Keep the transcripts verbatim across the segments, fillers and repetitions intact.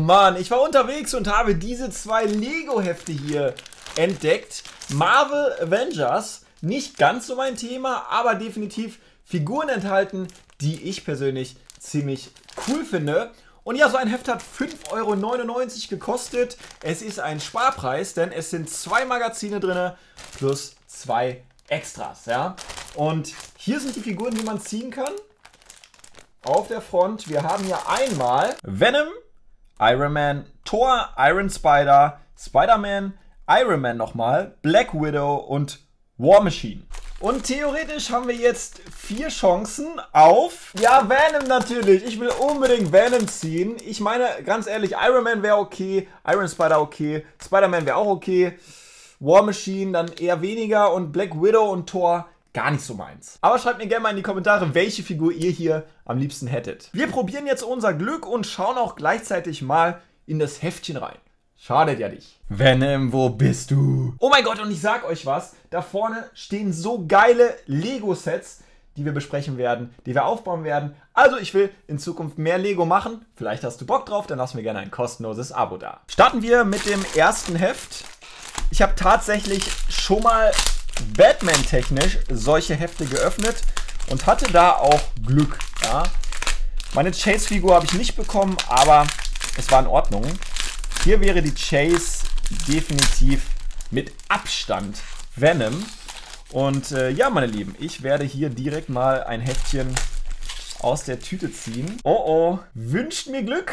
Mann, ich war unterwegs und habe diese zwei Lego-Hefte hier entdeckt. Marvel Avengers, nicht ganz so mein Thema, aber definitiv Figuren enthalten, die ich persönlich ziemlich cool finde. Und ja, so ein Heft hat fünf Euro neunundneunzig gekostet. Es ist ein Sparpreis, denn es sind zwei Magazine drin plus zwei Extras. Ja? Und hier sind die Figuren, die man ziehen kann. Auf der Front, wir haben hier einmal Venom, Iron Man, Thor, Iron Spider, Spider-Man, Iron Man nochmal, Black Widow und War Machine. Und theoretisch haben wir jetzt vier Chancen auf, ja, Venom natürlich. Ich will unbedingt Venom ziehen. Ich meine, ganz ehrlich, Iron Man wäre okay, Iron Spider okay, Spider-Man wäre auch okay, War Machine dann eher weniger und Black Widow und Thor gar nicht so meins. Aber schreibt mir gerne mal in die Kommentare, welche Figur ihr hier am liebsten hättet. Wir probieren jetzt unser Glück und schauen auch gleichzeitig mal in das Heftchen rein. Schadet ja nicht. Venom, wo bist du? Oh mein Gott, und ich sag euch was. Da vorne stehen so geile Lego-Sets, die wir besprechen werden, die wir aufbauen werden. Also ich will in Zukunft mehr Lego machen. Vielleicht hast du Bock drauf, dann lass mir gerne ein kostenloses Abo da. Starten wir mit dem ersten Heft. Ich habe tatsächlich schon mal Batman-technisch solche Hefte geöffnet und hatte da auch Glück. Ja. Meine Chase-Figur habe ich nicht bekommen, aber es war in Ordnung. Hier wäre die Chase definitiv mit Abstand Venom. Und äh, ja, meine Lieben, ich werde hier direkt mal ein Heftchen aus der Tüte ziehen. Oh oh, wünscht mir Glück.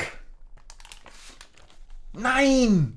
Nein!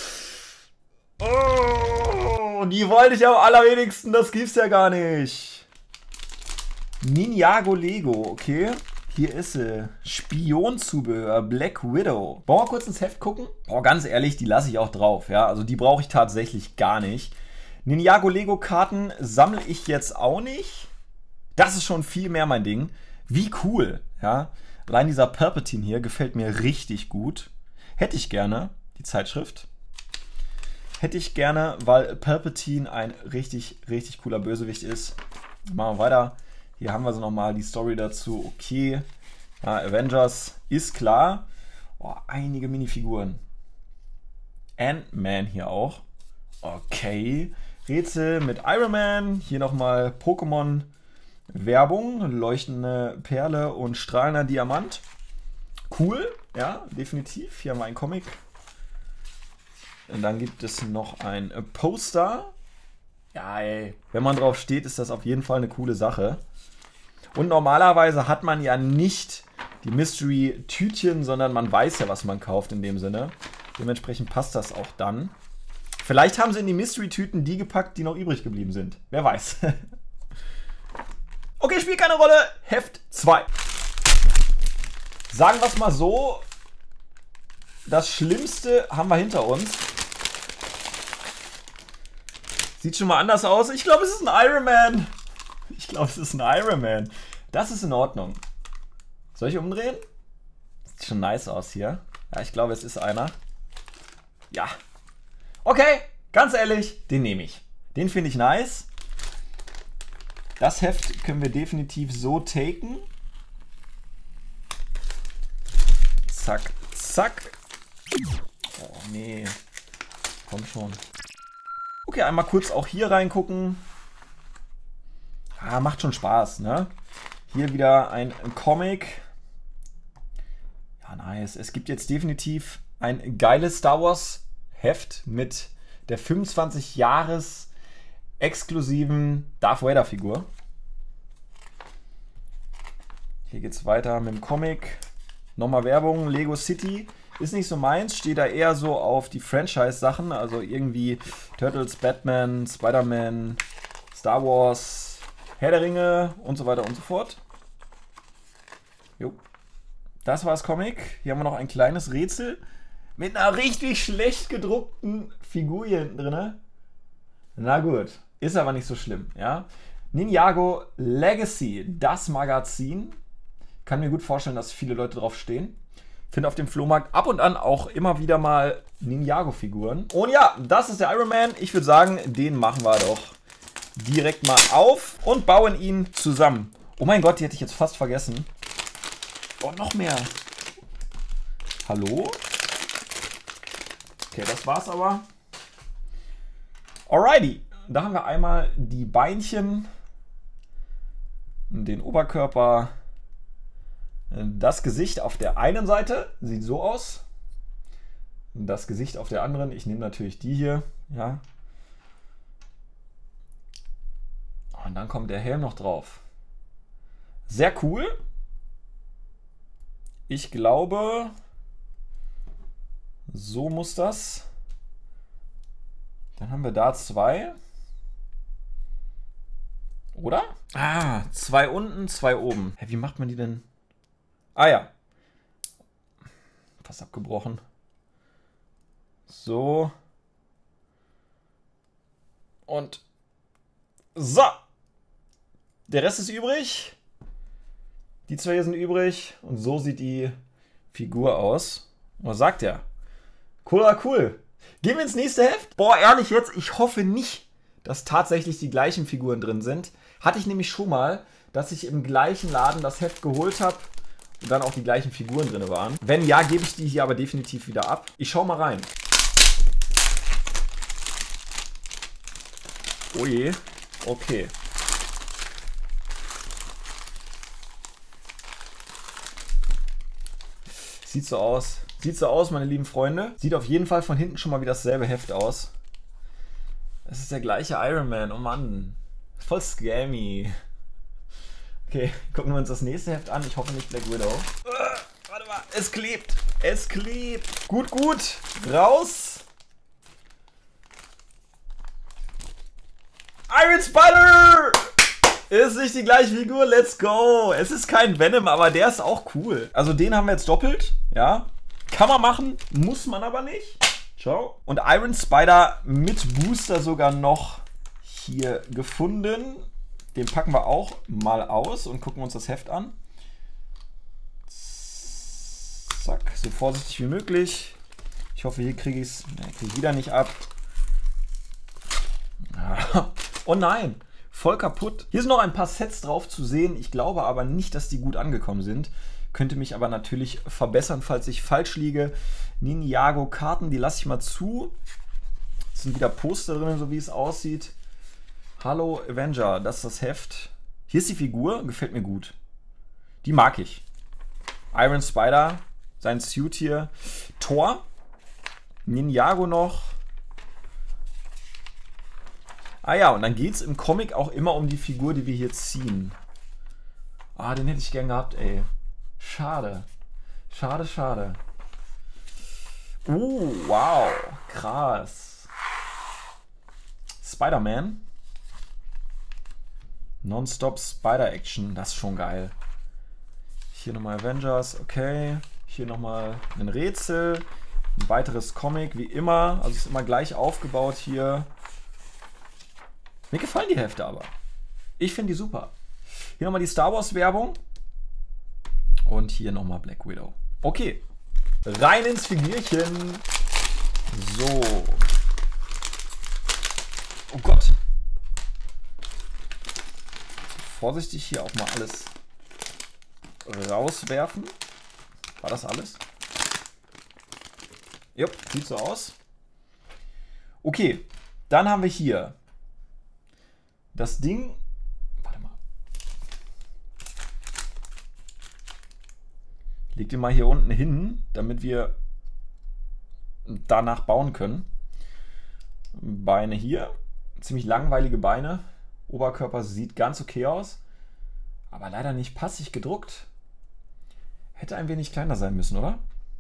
Oh, die wollte ich am allerwenigsten, das gibt's ja gar nicht. Ninjago Lego, okay. Hier ist sie. Spionzubehör, Black Widow. Wollen wir kurz ins Heft gucken? Boah, ganz ehrlich, die lasse ich auch drauf. Ja, also die brauche ich tatsächlich gar nicht. Ninjago Lego Karten sammle ich jetzt auch nicht. Das ist schon viel mehr mein Ding. Wie cool, ja. Allein dieser Palpatine hier gefällt mir richtig gut. Hätte ich gerne, die Zeitschrift. Hätte ich gerne, weil Palpatine ein richtig, richtig cooler Bösewicht ist. Machen wir weiter. Hier haben wir so nochmal die Story dazu. Okay. Ja, Avengers ist klar. Oh, einige Minifiguren. Ant-Man hier auch. Okay. Rätsel mit Iron Man. Hier nochmal Pokémon Werbung. Leuchtende Perle und strahlender Diamant. Cool. Ja, definitiv. Hier haben wir einen Comic. Und dann gibt es noch ein Poster. Ja, ey. Wenn man drauf steht, ist das auf jeden Fall eine coole Sache. Und normalerweise hat man ja nicht die Mystery-Tütchen, sondern man weiß ja, was man kauft in dem Sinne. Dementsprechend passt das auch dann. Vielleicht haben sie in die Mystery-Tüten die gepackt, die noch übrig geblieben sind. Wer weiß. Okay, spielt keine Rolle. Heft zwei. Sagen wir es mal so. Das Schlimmste haben wir hinter uns. Sieht schon mal anders aus. Ich glaube, es ist ein Iron Man. Ich glaube, es ist ein Iron Man. Das ist in Ordnung. Soll ich umdrehen? Sieht schon nice aus hier. Ja, ich glaube, es ist einer. Ja. Okay, ganz ehrlich, den nehme ich. Den finde ich nice. Das Heft können wir definitiv so taken. Zack, zack. Oh, nee. Komm schon. Okay, einmal kurz auch hier reingucken. Ah, macht schon Spaß, ne? Hier wieder ein Comic. Ja, nice. Es gibt jetzt definitiv ein geiles Star Wars Heft mit der fünfundzwanzig Jahres exklusiven Darth Vader Figur. Hier geht's weiter mit dem Comic. Nochmal Werbung. Lego City ist nicht so meins. Steht da eher so auf die Franchise-Sachen. Also irgendwie Turtles, Batman, Spider-Man, Star Wars, Herr der Ringe und so weiter und so fort. Jo. Das war das Comic. Hier haben wir noch ein kleines Rätsel mit einer richtig schlecht gedruckten Figur hier hinten drin. Na gut, ist aber nicht so schlimm. Ja? Ninjago Legacy, das Magazin. Kann mir gut vorstellen, dass viele Leute drauf stehen. Finde auf dem Flohmarkt ab und an auch immer wieder mal Ninjago-Figuren. Und ja, das ist der Iron Man. Ich würde sagen, den machen wir doch direkt mal auf und bauen ihn zusammen. Oh mein Gott, die hätte ich jetzt fast vergessen. Oh, noch mehr. Hallo? Okay, das war's aber. Alrighty. Da haben wir einmal die Beinchen, den Oberkörper, das Gesicht auf der einen Seite, sieht so aus. Das Gesicht auf der anderen, ich nehme natürlich die hier, ja. Und dann kommt der Helm noch drauf. Sehr cool. Ich glaube, so muss das. Dann haben wir da zwei. Oder? Ah, zwei unten, zwei oben. Hä, wie macht man die denn? Ah ja. Fast abgebrochen. So. Und so. Der Rest ist übrig. Die zwei hier sind übrig. Und so sieht die Figur aus. Was sagt er? Cool, cool. Gehen wir ins nächste Heft. Boah, ehrlich jetzt, ich hoffe nicht, dass tatsächlich die gleichen Figuren drin sind. Hatte ich nämlich schon mal, dass ich im gleichen Laden das Heft geholt habe und dann auch die gleichen Figuren drin waren. Wenn ja, gebe ich die hier aber definitiv wieder ab. Ich schau mal rein. Oh je. Okay. Sieht so aus. Sieht so aus, meine lieben Freunde. Sieht auf jeden Fall von hinten schon mal wie dasselbe Heft aus. Es ist der gleiche Iron Man. Oh Mann. Voll scammy. Okay, gucken wir uns das nächste Heft an. Ich hoffe nicht Black Widow. Uh, warte mal. Es klebt. Es klebt. Gut, gut. Raus. Iron Spider! Ist nicht die gleiche Figur. Let's go. Es ist kein Venom, aber der ist auch cool. Also den haben wir jetzt doppelt. Ja. Kann man machen. Muss man aber nicht. Ciao. Und Iron Spider mit Booster sogar noch hier gefunden. Den packen wir auch mal aus und gucken uns das Heft an. Zack, so vorsichtig wie möglich. Ich hoffe, hier kriege ich es krieg wieder nicht ab. Oh nein, voll kaputt. Hier sind noch ein paar Sets drauf zu sehen. Ich glaube aber nicht, dass die gut angekommen sind. Könnte mich aber natürlich verbessern, falls ich falsch liege. Ninjago-Karten, die lasse ich mal zu. Es sind wieder Poster drin, so wie es aussieht. Hallo Avenger, das ist das Heft. Hier ist die Figur, gefällt mir gut. Die mag ich. Iron Spider, sein Suit hier. Thor. Ninjago noch. Ah ja, und dann geht es im Comic auch immer um die Figur, die wir hier ziehen. Ah, den hätte ich gern gehabt, ey. Schade. Schade, schade. Uh, wow. Krass. Spider-Man. Non-Stop Spider-Action. Das ist schon geil. Hier nochmal Avengers. Okay. Hier nochmal ein Rätsel. Ein weiteres Comic, wie immer. Also ist immer gleich aufgebaut hier. Mir gefallen die Hefte aber. Ich finde die super. Hier nochmal die Star Wars Werbung. Und hier nochmal Black Widow. Okay. Rein ins Figürchen. So. Oh Gott. Vorsichtig hier auch mal alles rauswerfen. War das alles? Jupp, sieht so aus. Okay. Dann haben wir hier das Ding. Warte mal. Leg den mal hier unten hin, damit wir danach bauen können. Beine hier. Ziemlich langweilige Beine. Oberkörper sieht ganz okay aus. Aber leider nicht passig gedruckt. Hätte ein wenig kleiner sein müssen, oder?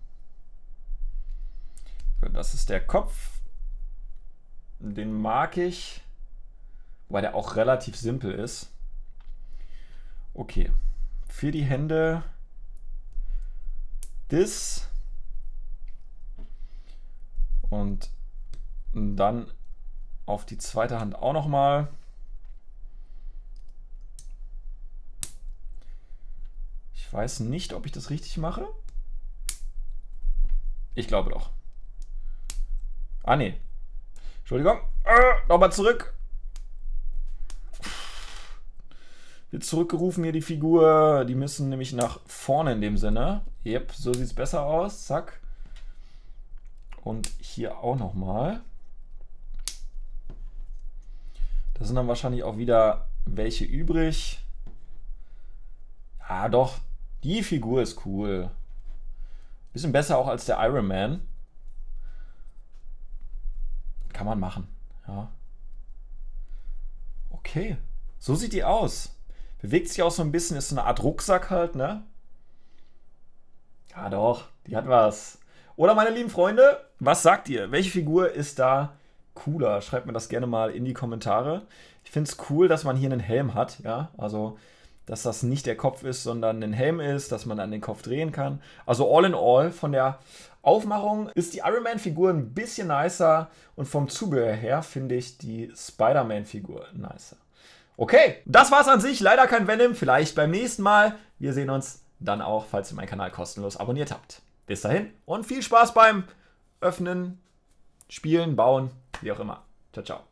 Das ist der Kopf. Den mag ich. Wobei der auch relativ simpel ist. Okay. Für die Hände das. Und dann auf die zweite Hand auch nochmal. Ich weiß nicht, ob ich das richtig mache. Ich glaube doch. Ah, nee. Entschuldigung. Äh, nochmal zurück. Wird zurückgerufen hier die Figur. Die müssen nämlich nach vorne in dem Sinne. Yep, so sieht es besser aus. Zack. Und hier auch nochmal. Da sind dann wahrscheinlich auch wieder welche übrig. Ja, doch. Die Figur ist cool. Bisschen besser auch als der Iron Man. Kann man machen. Ja. Okay. So sieht die aus. Bewegt sich auch so ein bisschen. Ist so eine Art Rucksack halt, ne? Ja, doch. Die hat was. Oder meine lieben Freunde, was sagt ihr? Welche Figur ist da cooler? Schreibt mir das gerne mal in die Kommentare. Ich finde es cool, dass man hier einen Helm hat. Ja, also, dass das nicht der Kopf ist, sondern ein Helm ist, dass man dann den Kopf drehen kann. Also all in all, von der Aufmachung ist die Iron Man-Figur ein bisschen nicer und vom Zubehör her finde ich die Spider-Man-Figur nicer. Okay, das war's an sich. Leider kein Venom, vielleicht beim nächsten Mal. Wir sehen uns dann auch, falls ihr meinen Kanal kostenlos abonniert habt. Bis dahin und viel Spaß beim Öffnen, Spielen, Bauen, wie auch immer. Ciao, ciao.